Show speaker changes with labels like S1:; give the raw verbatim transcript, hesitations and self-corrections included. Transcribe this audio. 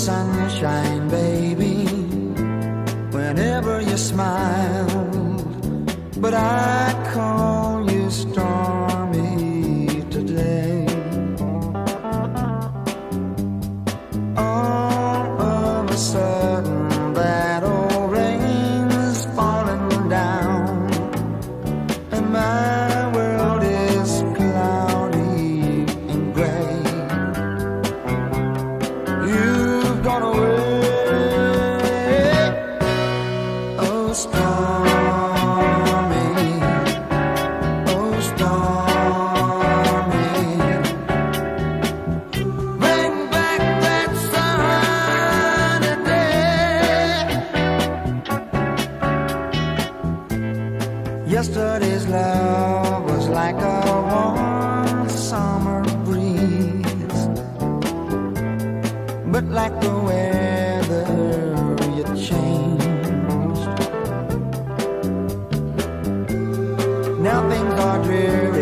S1: sunshine, baby, whenever you smile. But I call you stormy today. All of a sudden that old rain's falling down, and my world is cloudy and gray. You've gone away, oh stormy, oh stormy. Bring back that sunny day. Yesterday's love was like a warm summer breeze, but like the weather you changed. Now things are dreary